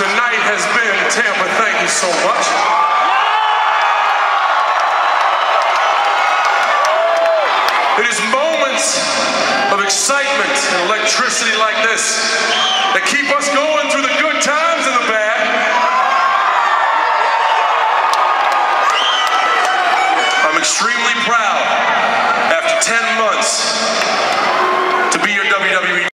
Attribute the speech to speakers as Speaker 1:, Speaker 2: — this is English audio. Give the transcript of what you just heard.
Speaker 1: Tonight has been Tampa. Thank you so much. It is moments of excitement and electricity like this that keep us going through the good times and the bad. I'm extremely proud